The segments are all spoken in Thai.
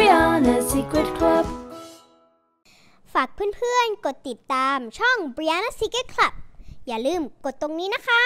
Brianna Secret Club ฝากเพื่อนๆกดติดตามช่อง Brianna Secret Club อย่าลืมกดตรงนี้นะคะ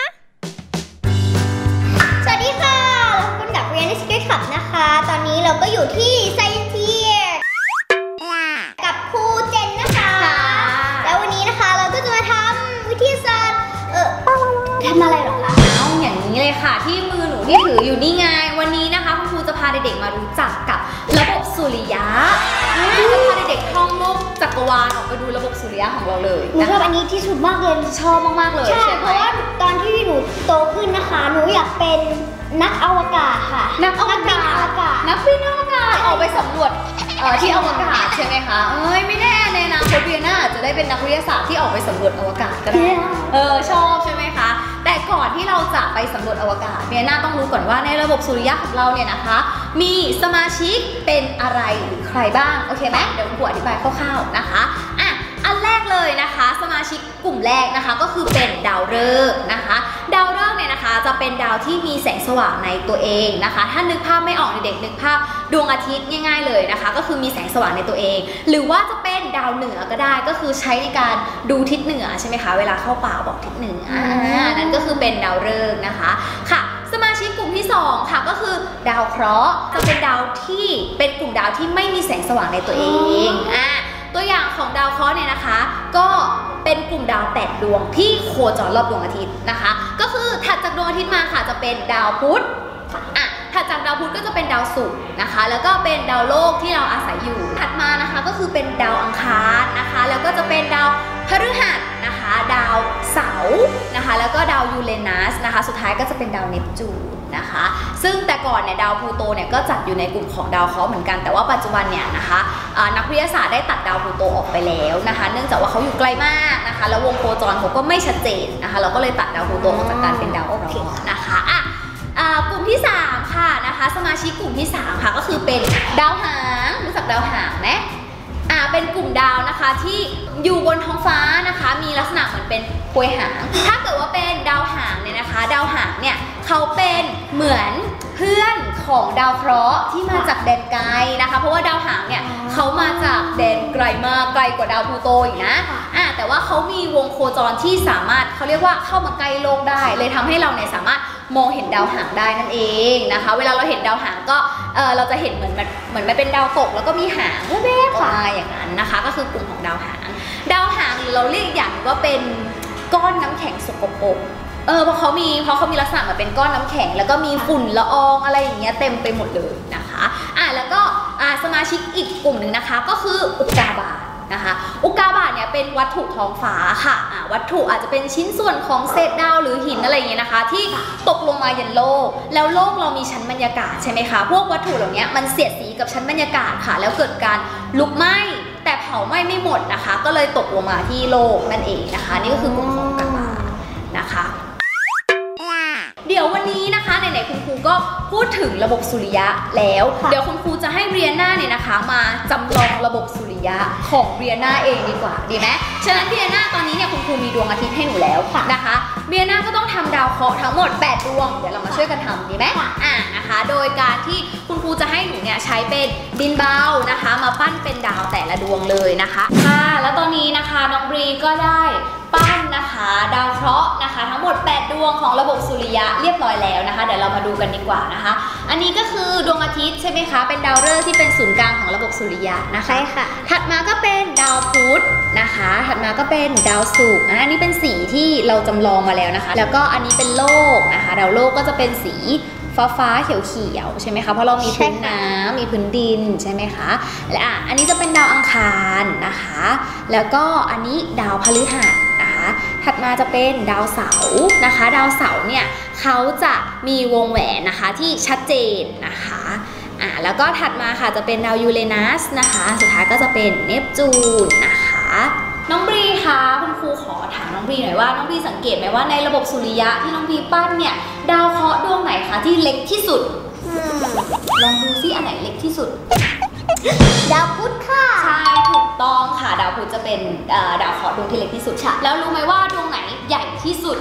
สวัสดีค่ะเราพบกับ Brianna Secret Club นะคะตอนนี้เราก็อยู่ที่ Scientific กับครูเจนนะคะแล้ววันนี้นะคะเราก็จะมาทำวิทยาศาสตร์ทำอะไรหรอคะเอาอย่างนี้เลยค่ะที่มือหนูที่ถืออยู่นี่ไงวันนี้นะคะคุณครูจะพาเด็กๆมารู้จักกับระบบสุริยะจะพาเด็กๆท่องโลกจักรวาลออกไปดูระบบสุริยะของเราเลยหนูชอบอันนี้ที่สุดมากเลยชอบมากๆเลยใช่เพราะว่าตอนที่หนูโตขึ้นนะคะหนูอยากเป็นนักอวกาศค่ะนักบินอวกาศออกไปสำรวจที่อวกาศใช่ไหมคะไม่แน่ในอนาคตเบียน่าจะได้เป็นนักวิทยาศาสตร์ที่ออกไปสำรวจอวกาศก็ได้ชอบใช่ไหมคะแต่ก่อนที่เราจะไปสำรวจอวกาศเบียน่าต้องรู้ก่อนว่าในระบบสุริยะของเราเนี่ยนะคะมีสมาชิกเป็นอะไรหรือใครบ้างโอเคไหมเดี๋ยวคุณครูอธิบายคร่าวๆนะคะอันแรกเลยนะคะสมาชิกกลุ่มแรกนะคะก็คือเป็นดาวฤกษ์นะคะดาวฤกษ์เนี่ยนะคะจะเป็นดาวที่มีแสงสว่างในตัวเองนะคะถ้านึกภาพไม่ออกเด็กๆนึกภาพดวงอาทิตย์ง่ายๆเลยนะคะก็คือมีแสงสว่างในตัวเองหรือว่าจะเป็นดาวเหนือก็ได้ก็คือใช้ในการดูทิศเหนือใช่ไหมคะเวลาเข้าป่าบอกทิศเหนือนั่นก็คือเป็นดาวฤกษ์นะคะค่ะสมาชิกกลุ่มที่2ค่ะก็คือดาวเคราะห์จะเป็นดาวที่เป็นกลุ่มดาวที่ไม่มีแสงสว่างในตัวเองตัวอย่างของดาวเคราะห์เนี่ยนะคะก็เป็นกลุ่มดาว8ดวงที่โคจรรอบดวงอาทิตย์นะคะก็คือถัดจากดวงอาทิตย์มาค่ะจะเป็นดาวพุธถัดจากดาวพุธก็จะเป็นดาวศุกร์นะคะแล้วก็เป็นดาวโลกที่เราอาศัยอยู่ถัดมานะคะก็คือเป็นดาวอังคารนะคะแล้วก็จะเป็นดาวพฤหัสนะคะดาวเสาร์นะคะแล้วก็ดาวยูเรนัสนะคะสุดท้ายก็จะเป็นดาวเนปจูนนะคะซึ่งแต่ก่อนเนี่ยดาวพลูโตเนี่ยก็จัดอยู่ในกลุ่มของดาวเคราะห์เหมือนกันแต่ว่าปัจจุบันเนี่ยนะคะนักวิทยาศาสตร์ได้ตัดดาวพลูโตออกไปแล้วนะคะเนื่องจากว่าเขาอยู่ไกลมากนะคะแล้ววงโคจรเขาก็ไม่ชัดเจนนะคะเราก็เลยตัดดาวพลูโตออกจากการเป็นดาวเคราะห์นะคะกลุ่มที่3ค่ะนะคะสมาชิกกลุ่มที่3ค่ะก็คือเป็นดาวหางรู้จักดาวหางไหมเป็นกลุ่มดาวนะคะที่อยู่บนท้องฟ้านะคะมีลักษณะเหมือนเป็นพวยหางถ้าเกิดว่าเป็นดาวหางเนี่ยนะคะดาวหางเนี่ยเขาเป็นเหมือนเพื่อนของดาวเคราะห์ที่มาจากแดนไกลนะคะเพราะว่าดาวหางเนี่ยเขามาจากแดนไกลมากไกลกว่าดาวพลูโตอีกนะแต่ว่าเขามีวงโคจรที่สามารถเขาเรียกว่าเข้ามาใกล้โลกได้เลยทำให้เราเนี่ยสามารถมองเห็นดาวหางได้นั่นเองนะคะเวลาเราเห็นดาวหางก็เราจะเห็นเหมือนมันเป็นดาวตกแล้วก็มีหางแวบๆมาอย่างนั้นนะคะก็คือกลุ่มของดาวหางหรือเราเรียกอย่างว่าเป็นก้อนน้ำแข็งสกปรกเพราะเขามีลักษณะเหมือนเป็นก้อนน้ำแข็งแล้วก็มีฝุ่นละอองอะไรอย่างเงี้ยเต็มไปหมดเลยนะคะแล้วก็สมาชิกอีกกลุ่มหนึ่งนะคะก็คืออุกกาบาตนะคะอุกกาบาตเนี่ยเป็นวัตถุท้องฟ้าค่ะวัตถุอาจจะเป็นชิ้นส่วนของเศษดาวหรือหินอะไรอย่างเงี้ยนะคะที่ตกลงมายันโลกแล้วโลกเรามีชั้นบรรยากาศใช่ไหมคะพวกวัตถุเหล่านี้มันเสียดสีกับชั้นบรรยากาศค่ะแล้วเกิดการลุกไหม้แต่เผาไหม้ไม่หมดนะคะก็เลยตกลงมาที่โลกนั่นเองนะคะนี่ก็คือกลุ่มของอุกกาบาตนะคะเดี๋ยววันนี้นะคะไหนๆคุณครูก็พูดถึงระบบสุริยะแล้วเดี๋ยวคุณครูจะให้เรียน่าเนี่ยนะคะมาจำลองระบบสุริยะของเรียน่าเองดีกว่าดีไหมฉะนั้นเรียน่าตอนนี้เนี่ยคุณครูมีดวงอาทิตย์ให้หนูแล้วนะคะเรียน่าก็ต้องทำดาวเคราะห์ทั้งหมด8ดวงเดี๋ยวเรามาช่วยกันทำดีไหมนะคะโดยการที่คุณครูจะให้หนูเนี่ยใช้เป็นดินเบานะคะมาปั้นเป็นดาวแต่ละดวงเลยนะคะแล้วตอนนี้นะคะน้องบรีก็ได้ปั้นนะคะดาวเคราะห์นะคะทั้งหมด8ดวงของระบบสุริยะเรียบร้อยแล้วนะคะเดี๋ยวเรามาดูกันดีกว่านะคะอันนี้ก็คือดวงอาทิตย์ใช่ไหมคะเป็นดาวฤกษ์ที่เป็นศูนย์กลางของระบบสุริยะนะคะใช่ค่ะถัดมาก็เป็นดาวพุธนะคะถัดมาก็เป็นดาวศุกร์อันนี้เป็นสีที่เราจำลองมาแล้วนะคะแล้วก็อันนี้เป็นโลกนะคะดาวโลกก็จะเป็นสีฟ้าเขียวใช่ไหมคะเพราะเรามีพื้นน้ำมีพื้นดินใช่ไหมคะและอันนี้จะเป็นดาวอังคารนะคะแล้วก็อันนี้ดาวพฤหัสนะคะถัดมาจะเป็นดาวเสาร์นะคะดาวเสาร์เนี่ยเขาจะมีวงแหวนนะคะที่ชัดเจนนะคะแล้วก็ถัดมาค่ะจะเป็นดาวยูเรนัสนะคะสุดท้ายก็จะเป็นเนปจูนนะคะน้องบรีคะคุณครูขอถามน้องบรีหน่อยว่าน้องบรีสังเกตไหมว่าในระบบสุริยะที่น้องบรีปั้นเนี่ยดาวเคราะห์ดวงไหนคะที่เล็กที่สุดลองดูซิอันไหนเล็กที่สุดดาวพุธค่ะใช่ถูกต้องค่ะดาวพุธจะเป็นดาวเคราะห์ดวงที่เล็กที่สุดแล้วรู้ไหมว่าดวงไหนใหญ่ที่สุด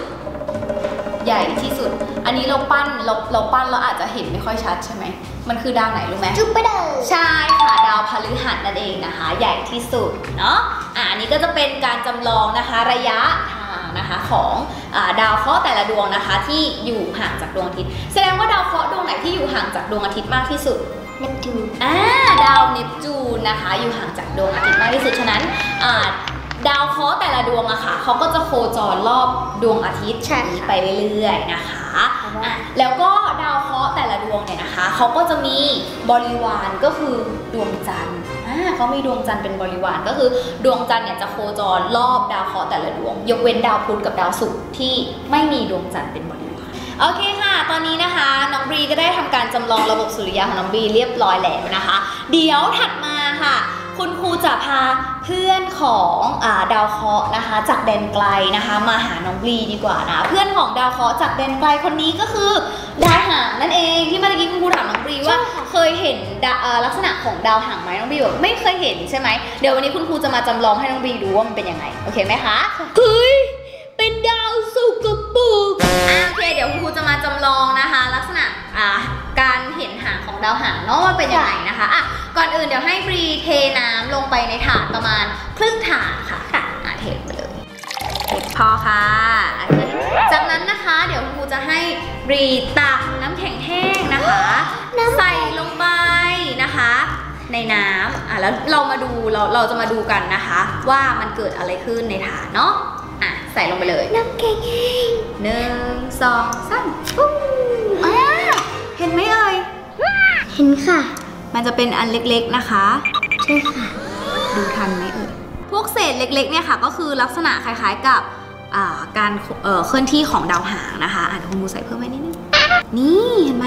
อันนี้เราปั้นเราอาจจะเห็นไม่ค่อยชัดใช่ไหมมันคือดาวไหนรู้ไหมจูปิเตอร์ใช่ค่ะดาวฤหัสนั่นเองนะคะใหญ่ที่สุดเนาะอันนี้ก็จะเป็นการจำลองนะคะระยะทางนะคะของดาวเคราะห์แต่ละดวงนะคะที่อยู่ห่างจากดวงอาทิตย์แสดงว่าดาวเคราะห์ดวงไหนที่อยู่ห่างจากดวงอาทิตย์มากที่สุดเนปจูนดาวเนปจูนนะคะอยู่ห่างจากดวงอาทิตย์มากที่สุดฉะนั้นดาวเคราะห์แต่ละดวงอะค่ะเขาก็จะโคจรรอบดวงอาทิตย์ไปเรื่อยๆนะคะแล้วก็ดาวเคราะห์แต่ละดวงเนี่ยนะคะเขาก็จะมีบริวารก็คือดวงจันทร์เขามีดวงจันทร์เป็นบริวารก็คือดวงจันทร์เนี่ยจะโคจรรอบดาวเคราะห์แต่ละดวงยกเว้นดาวพุธกับดาวศุกร์ที่ไม่มีดวงจันทร์เป็นบริวารโอเคค่ะตอนนี้นะคะน้องบรีก็ได้ทำการจำลองระบบสุริยะของน้องบรีเรียบร้อยแล้วนะคะเดี๋ยวถัดมาค่ะคุณครูจะพาเพื่อนของดาวเคราะห์นะคะจากแดนไกลนะคะมาหาน้องบรีดีกว่านะเพื่อนของดาวเคราะห์จากแดนไกลคนนี้ก็คือดาวหางนั่นเองที่เมื่อกี้คุณครูถามน้องบรีว่าเคยเห็นลักษณะของดาวหางไหมน้องบรีบอกไม่เคยเห็นใช่ไหมเดี๋ยววันนี้คุณครูจะมาจำลองให้น้องบรีดูว่ามันเป็นยังไงโอเคไหมคะเฮ้ยเป็นดาวศุกร์ปุกโอเคเดี๋ยวคุณครูจะมาจำลองนะคะลักษณะการเห็นหางของดาวหางเนาะว่าเป็นยังไงนะคะก่อนอื่นเดี๋ยวให้บรีเทน้ำลงไปในถาดประมาณครึ่งถาดค่ะเทไปเลยเทพอค่ะจากนั้นนะคะเดี๋ยวคุณครูจะให้บรีตักน้ำแข็งแห้งนะคะใส่ลงไปนะคะในน้ำแล้วเราจะมาดูกันนะคะว่ามันเกิดอะไรขึ้นในถาดเนาะใส่ลงไปเลยน้ำแข็งแห้ง 1 2 3เห็นไหมเอ่ยเห็นค่ะมันจะเป็นอันเล็กๆนะคะใช่ค่ะดูทันไหมเอ่ยพวกเศษเล็กๆเนี่ยค่ะก็คือลักษณะคล้ายๆกับการเคลื่อนที่ของดาวหางนะคะเดี๋ยวคุณครูใส่เพิ่มไว้นิดนึงนี่เห็นไหม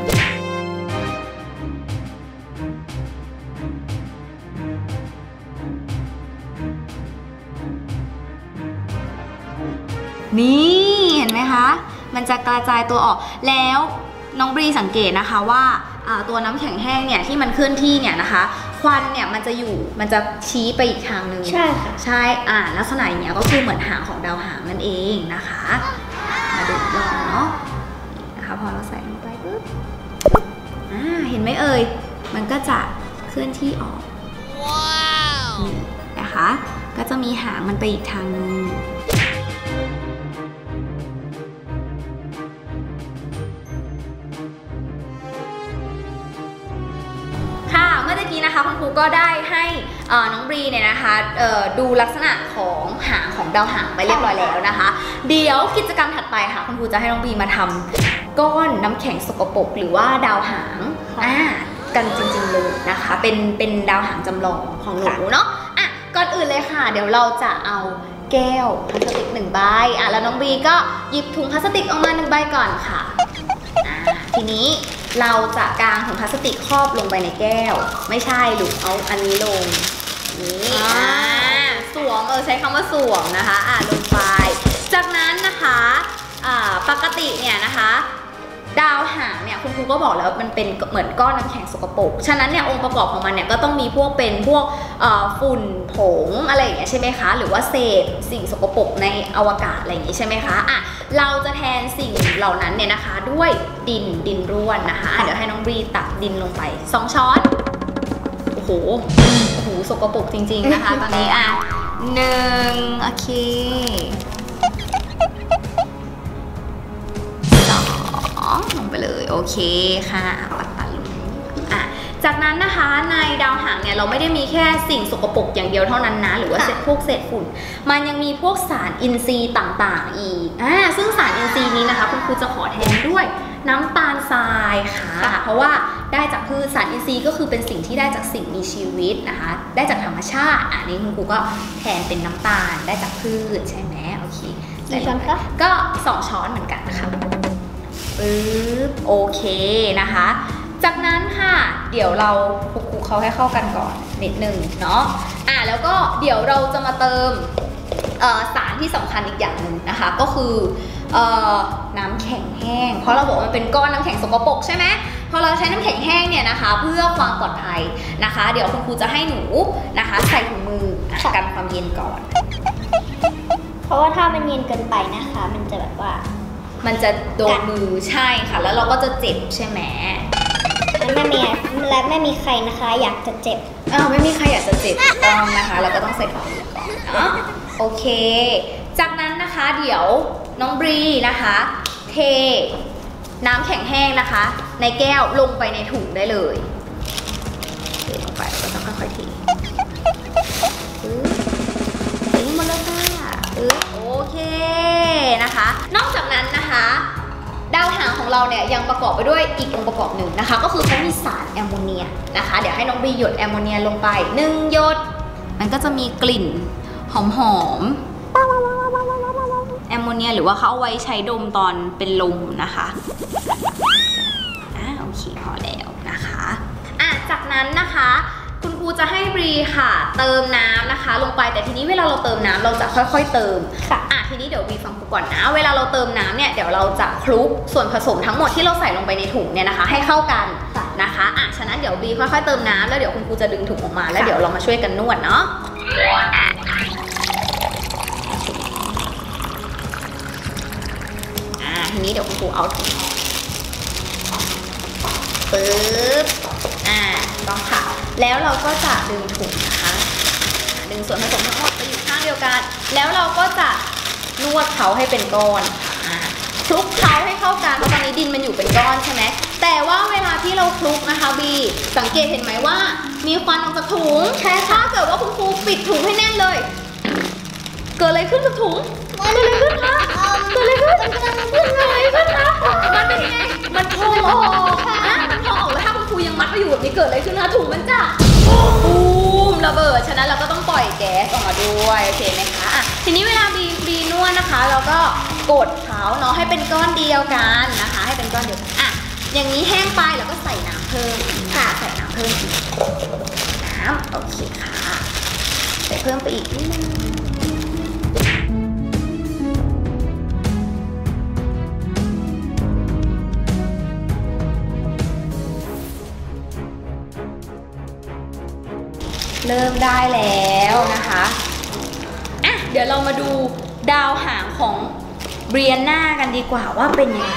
นี่เห็นไหมคะมันจะกระจายตัวออกแล้วน้องบรีสังเกตนะคะว่าตัวน้ำแข็งแห้งเนี่ยที่มันเคลื่อนที่เนี่ยนะคะควันเนี่ยมันจะชี้ไปอีกทางนึงใช่ค่ะใช่ลักษณะอย่างเงี้ยก็คือเหมือนหางของดาวหางนั่นเองนะคะมาดูลองเนาะนะคะพอเราใส่ลงไปปุ๊บเห็นไหมเอ่ยมันก็จะเคลื่อนที่ออกว้าวนะคะก็จะมีหางมันไปอีกทางนึงเมื่อกี้นะคะคุณครูก็ได้ให้น้องบรีเนี่ยนะคะดูลักษณะของหางของดาวหางไปเรียบร้อยแล้วนะคะเดี๋ยวกิจกรรมถัดไปค่ะคุณครูจะให้น้องบรีมาทำก้อนน้ำแข็งสกปรกหรือว่าดาวหางกันจริงๆเลยนะคะเป็นดาวหางจำลองของหนูเนาะก่อนอื่นเลยค่ะเดี๋ยวเราจะเอาแก้วพลาสติก1 ใบแล้วน้องบรีก็หยิบถุงพลาสติกออกมา1 ใบก่อนค่ะทีนี้เราจะกางถุงพลาสติกครอบลงไปในแก้วไม่ใช่หรือเอาอันนี้ลงนี่สวมใช้คำว่าสวมนะคะลงไปจากนั้นนะคะปกติเนี่ยนะคะดาวหางเนี่ยคุณครูก็บอกแล้วมันเป็นเหมือนก้อนน้ำแข็งสกปรกฉะนั้นเนี่ยองค์ประกอบของมันเนี่ยก็ต้องมีพวกฝุ่นผงอะไรอย่างเงี้ยใช่ไหมคะหรือว่าเศษสิ่งสกปรกในอวกาศอะไรอย่างงี้ใช่ไหมคะเราจะแทนสิ่งเหล่านั้นเนี่ยนะคะด้วยดินร่วนนะคะเดี๋ยวให้น้องบรีตักดินลงไป2 ช้อนโอ้โหสกปรกจริงๆนะคะตอนนี้1โอเคลงไปเลยโอเคค่ะปัดลงจากนั้นนะคะในดาวหางเนี่ยเราไม่ได้มีแค่สิ่งสกปรกอย่างเดียวเท่านั้นนะหรือว่าพวกเศษฝุ่นมันยังมีพวกสารอินทรีย์ต่างๆอีกซึ่งสารอินทรีย์นี้นะคะคุณครูจะขอแทนด้วยน้ำตาลทรายค่ะเพราะว่าได้จากพืชสารอินทรีย์ก็คือเป็นสิ่งที่ได้จากสิ่งมีชีวิตนะคะได้จากธรรมชาตินี่คุณครูก็แทนเป็นน้ำตาลได้จากพืชใช่ไหมโอเคกี่ช้อนคะก็2 ช้อนเหมือนกันค่ะโอเคนะคะจากนั้นค่ะเดี๋ยวเราคลุกเขาให้เข้ากันก่อนนิดนึงเนาะแล้วก็เดี๋ยวเราจะมาเติมสารที่สำคัญอีกอย่างหนึ่งนะคะก็คือน้ำแข็งแห้งเพราะเราบอกมันเป็นก้อนน้ำแข็งสกปรกใช่ไหมพอเราใช้น้ำแข็งแห้งเนี่ยนะคะเพื่อความปลอดภัยนะคะเดี๋ยวคุณครูจะให้หนูนะคะใส่ถุงมือกันความเย็นก่อนเพราะว่าถ้ามันเย็นเกินไปนะคะมันจะแบบว่ามันจะโดนมือใช่ค่ะแล้วเราก็จะเจ็บใช่ไหมไม่มีใครนะคะอยากจะเจ็บไม่มีใครอยากจะเจ็บต้องนะคะเราก็ต้องใส่ของมือก่อนเนาะโอเคจากนั้นนะคะเดี๋ยวน้องบรีนะคะเทน้ำแข็งแห้งนะคะในแก้วลงไปในถุงได้เลยเทลงไปแล้วก็ต้องค่อยๆเททิ้งหมดเลยค่ะโอเคนะคะนอกจากนั้นนะคะดาวหางของเราเนี่ยยังประกอบไปด้วยอีกองค์ประกอบหนึ่งนะคะก็คือเขามีสารแอมโมเนียนะคะเดี๋ยวให้น้องบรีหยดแอมโมเนียลงไป1 หยดมันก็จะมีกลิ่นหอมแอมโมเนียหรือว่าเขาเอาไว้ใช้ดมตอนเป็นลมนะคะโอเคพอแล้วนะคะจากนั้นนะคะคุณครูจะให้บรีค่ะเติมน้ำนะคะลงไปแต่ทีนี้เวลาเราเติมน้ำเราจะค่อยๆเติมทีนี้เดี๋ยวบรีฟังครูก่อนนะเวลาเราเติมน้ำเนี่ยเดี๋ยวเราจะคลุกส่วนผสมทั้งหมดที่เราใส่ลงไปในถุงเนี่ยนะคะให้เข้ากันนะคะฉะนั้นเดี๋ยวบรีค่อยๆเติมน้ำแล้วเดี๋ยวคุณครูจะดึงถุงออกมาแล้วเดี๋ยวเรามาช่วยกันนวดเนาะทีนี้เดี๋ยวคุณครูเอาถุงปึ๊บต้องค่ะแล้วเราก็จะดึงถุงนะคะดึงส่วนผสมทั้งหมดไปอยู่ข้างเดียวกันแล้วเราก็จะนวดเขาให้เป็นก้อนคลุกเขาให้เข้ากันเพราะตอนนี้ดินมันอยู่เป็นก้อนใช่ไหมแต่ว่าเวลาที่เราคลุกนะคะบีสังเกตเห็นไหมว่ามีควันออกจากถุงใช่ถ้าเกิดว่าคุณครูปิดถุงให้แน่นเลยเกิดอะไรขึ้นกับถุงเกิดอะไรขึ้นคะเกิดอะไรขึ้นคะมันเป็นยังไงมันพองออกมันพองออกแล้วถ้าคุณครูยังมัดไปอยู่แบบนี้เกิดอะไรขึ้นคะถุงมันจะบูมระเบิดฉะนั้นเราก็ต้องปล่อยแก๊สออกมาด้วยโอเคไหมคะทีนี้เวลาบีนวดนะคะเราก็กดเขาเนาะให้เป็นก้อนเดียวกันนะคะให้เป็นก้อนเดียวกันอย่างนี้แห้งไปแล้วก็ใส่น้ำเพิ่มค่ะใส่น้ำเพิ่มอีกน้ำโอเคค่ะใส่เพิ่มไปอีกนิดนึงเริ่มได้แล้วนะคะเดี๋ยวเรามาดูดาวหางของเบรียน่ากันดีกว่าว่าเป็นยังไง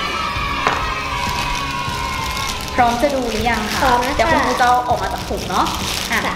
พร้อมจะดูหรือยังคะเดี๋ยวคุณครูจะออกมาจากถุงเนาะ1 2 3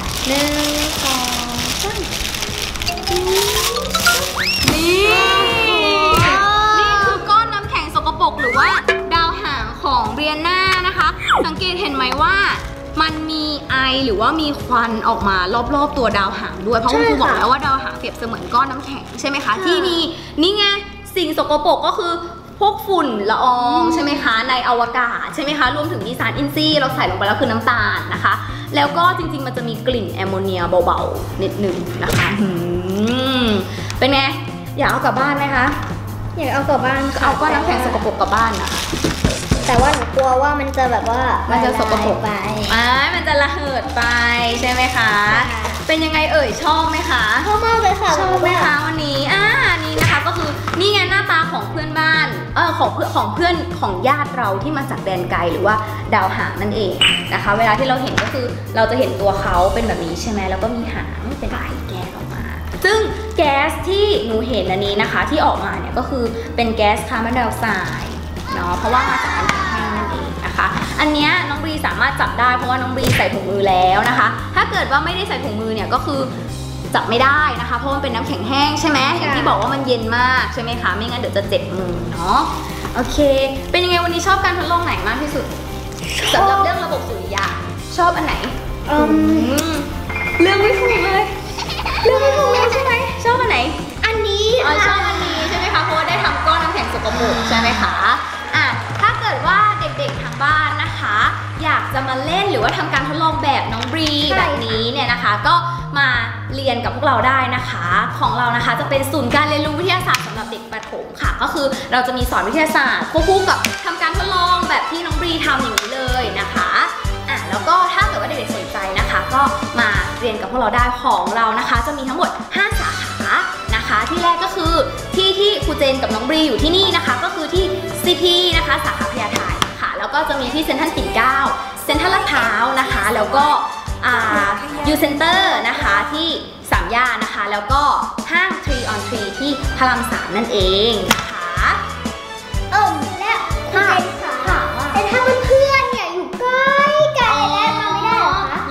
นี่คือก้อนน้ำแข็งสกปรกหรือว่าดาวหางของเบรียน่านะคะสังเกตเห็นไหมว่ามันมีไอหรือว่ามีควันออกมารอบๆตัวดาวหางด้วยเพราะคุณครูบอกแล้วว่าดาวหางเปรียบเสมือนก้อนน้ำแข็งใช่ไหมคะที่มีนี่ไงสิ่งสกปรกก็คือพวกฝุ่นละอองใช่ไหมคะในอวกาศใช่ไหมคะรวมถึงมีสารอินทรีย์เราใส่ลงไปแล้วคือน้ำตาลนะคะแล้วก็จริงๆมันจะมีกลิ่นแอมโมเนียเบาๆนิดนึงนะคะเป็นไงอยากเอากลับบ้านไหมคะอยากเอากลับบ้านเอาก้อนน้ำแข็งสกปรกกลับบ้านนะแต่ว่าหนูกลัวว่ามันจะแบบว่ามันจะสกปรกไปมันจะระเหิดไปใช่ไหมคะเป็นยังไงชอบไหมคะชอบมากเลยค่ะชอบไหมคะวันนี้นี่นะคะก็คือนี่ไงหน้าตาของเพื่อนบ้านของเพื่อนของญาติเราที่มาจากแดนไกลหรือว่าดาวหางนั่นเองนะคะเวลาที่เราเห็นก็คือเราจะเห็นตัวเขาเป็นแบบนี้ใช่ไหมแล้วก็มีหางเป็นไอแก๊สออกมาซึ่งแก๊สที่หนูเห็นอันนี้นะคะที่ออกมาเนี่ยก็คือเป็นแก๊สคาร์บอนไดออกไซด์เนาะเพราะว่ามาจากน้ำแข็งแห้งนั่นเองนะคะอันนี้น้องบรีสามารถจับได้เพราะว่าน้องบรีใส่ถุงมือแล้วนะคะถ้าเกิดว่าไม่ได้ใส่ถุงมือเนี่ยก็คือจับไม่ได้นะคะเพราะมันเป็นน้ำแข็งแห้งใช่ไหมอย่างที่บอกว่ามันเย็นมากใช่ไหมคะไม่งั้นเดี๋ยวจะเจ็บมือเนาะโอเคเป็นยังไงวันนี้ชอบการทดลองไหนมากที่สุดสำหรับเรื่องระบบสุริยะชอบอันไหนเรื่องไม่ถูกเลยใช่ไหมชอบอันไหนอันนี้ชอบอันนี้ใช่ไหมคะเพราะว่าได้ทำก้อนน้ำแข็งสกปรกใช่ไหมคะถ้าเกิดว่าเด็กๆทางบ้านนะคะอยากจะมาเล่นหรือว่าทำการทดลองแบบน้องบรีแบบนี้เนี่ยนะคะก็มาเรียนกับพวกเราได้นะคะของเรานะคะจะเป็นศูนย์การเรียนรู้วิทยาศาสตร์สำหรับเด็กประถมค่ะก็คือเราจะมีสอนวิทยาศาสตร์ควบคู่กับทำการทดลองแบบที่น้องบรีทำอย่างนี้เลยนะคะแล้วก็ถ้าเกิดว่าเด็กๆสนใจนะคะก็มาเรียนกับพวกเราได้ของเรานะคะจะมีทั้งหมด5 สาขานะคะที่แรกก็คือที่ครูเจนกับน้องบรีอยู่ที่นี่นะคะก็คือที่ CP นะคะสาขาพญาไทค่ะแล้วก็จะมีที่เซ็นทรัลปิ่นเกล้าเซ็นทรัลลาดพร้าวนะคะแล้วก็ยูเซ็นเตอร์นะคะที่3 ย่านนะคะแล้วก็ห้าง Tree on Tree ที่พระราม 3นั่นเองนะคะและคุณเจนค่ะแต่ถ้าเพื่อนๆเนี่ยอยู่ใกล้กัน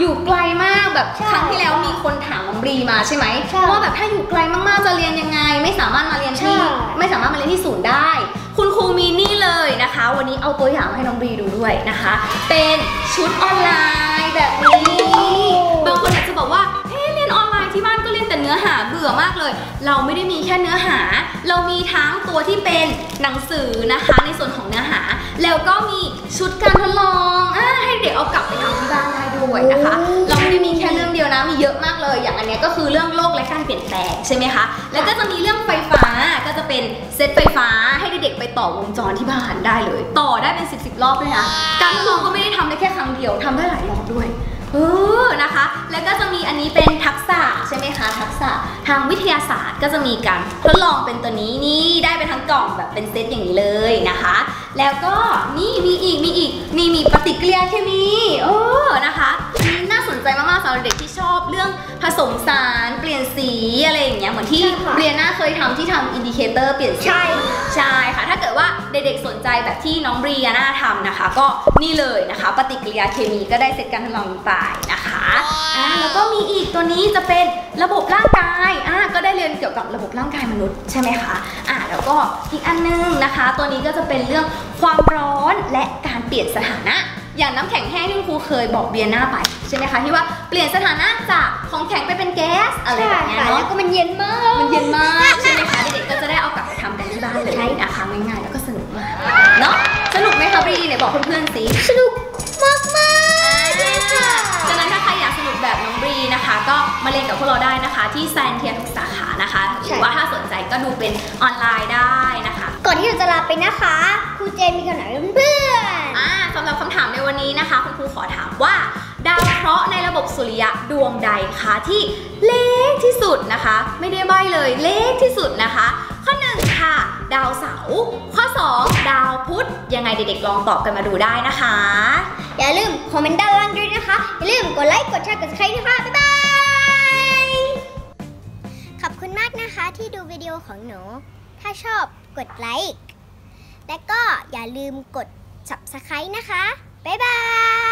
อยู่ไกลมากแบบครั้งที่แล้วมีคนถามน้องบรีมาใช่ไหมว่าแบบถ้าอยู่ไกลมากๆจะเรียนยังไงไม่สามารถมาเรียนที่ศูนย์ได้คุณครูมีนี่เลยนะคะวันนี้เอาตัวอย่างให้น้องบรีดูด้วยนะคะเป็นชุดออนไลน์แบบนี้บางคนอาจจะบอกว่าเรียนออนไลน์ที่บ้านก็เรียนแต่เนื้อหาเบื่อมากเลยเราไม่ได้มีแค่เนื้อหาเรามีทั้งตัวที่เป็นหนังสือนะคะในส่วนของเนื้อหาแล้วก็มีชุดการทดลองให้เด็กเอากลับไปทำที่บ้านได้ด้วยนะคะเราไม่ได้มีแค่เรื่องเดียวนะมีเยอะมากเลยอย่างอันนี้ก็คือเรื่องโลกและการเปลี่ยนแปลงใช่ไหมคะแล้วก็จะมีเรื่องไฟฟ้าก็จะเป็นเซตไฟฟ้าให้เด็กๆไปต่อวงจรที่บ้านได้เลยต่อได้เป็น10 รอบด้วยนะการทดลองก็ไม่ได้ทำได้แค่ครั้งเดียวทำได้หลายรอบด้วยนะคะแล้วก็จะมีอันนี้เป็นทักษะใช่ไหมคะทักษะทางวิทยาศาสตร์ก็จะมีการทดลองเป็นตัวนี้นี่ได้เป็นทั้งกล่องแบบเป็นเซตอย่างนี้เลยนะคะแล้วก็นี่มีปฏิกิริยาเคมีนะคะนี่น่าสนใจมากๆสำหรับเด็กที่ชอบเรื่องผสมสารเปลี่ยนสีอะไรอย่างเงี้ยเหมือนที่เรียน่าเคยทำที่ทำอินดิเคเตอร์เปลี่ยนสีใช่ค่ะถ้าเกิดว่าเด็กๆสนใจแบบที่น้องบรีน่าทำนะคะก็นี่เลยนะคะปฏิกิริยาเคมีก็ได้เซตการทดลองไปนะคะแล้วก็มีอีกตัวนี้จะเป็นระบบร่างกายก็ได้เรียนเกี่ยวกับระบบร่างกายมนุษย์ใช่ไหมคะแล้วก็อีกอันนึงนะคะตัวนี้ก็จะเป็นเรื่องความร้อนและการเปลี่ยนสถานะอย่างน้ำแข็งแห้งที่ครูเคยบอกเบียน่าไปใช่ไหมคะที่ว่าเปลี่ยนสถานะจากของแข็งไปเป็นแก๊สอะไรแบบนี้เนาะแล้วก็มันเย็นมากใช่ไหมคะเด็กๆก็จะได้เอากลับไปทำกันที่บ้านเลยนะคะง่ายๆแล้วก็สนุกมากเนาะสนุกไหมคะบรีไหนบอกเพื่อนๆสิสนุกมากค่ะฉะนั้นถ้าใครอยากสนุกแบบน้องบรีนะคะก็มาเรียนกับพวกเราได้นะคะที่ไซน์เทียทุกสาขานะคะหรือว่าถ้าสนใจก็ดูเป็นออนไลน์ได้นะคะก่อนที่เราจะลาไปนะคะครูเจนมีคำถามเพื่อนสำหรับคำถามในวันนี้นะคะคุณครูขอถามว่าดาวเคราะห์ในระบบสุริยะดวงใดคะที่เล็กที่สุดนะคะไม่ได้ใบ้เลยเล็กที่สุดนะคะข้อ1ค่ะดาวเสาร์ข้อ2ดาวพุธยังไงเด็กๆลองตอบกันมาดูได้นะคะอย่าลืมคอมเมนต์ด้านล่างด้วยนะคะอย่าลืมกดไลค์กดแชร์กด Subscribe นะคะบ๊ายบายขอบคุณมากนะคะที่ดูวิดีโอของหนูถ้าชอบกดไลค์และก็อย่าลืมกด Subscribe นะคะบ๊ายบาย